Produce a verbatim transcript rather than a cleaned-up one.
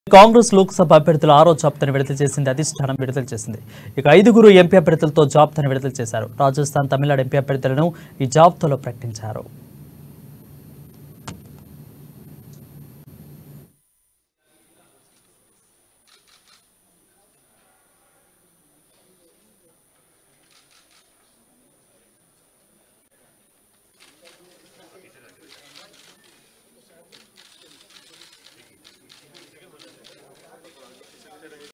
కాంగ్రెస్ లోక్సభ అభ్యర్థుల ఆరో జాబితాను విడుదల చేసింది అధిష్టానం విడుదల చేసింది. ఇక ఐదుగురు ఎంపీ అభ్యర్థులతో జాబితాను విడుదల చేశారు. రాజస్థాన్, తమిళనాడు ఎంపీ అభ్యర్థులను ఈ జాబితాలో ప్రకటించారు.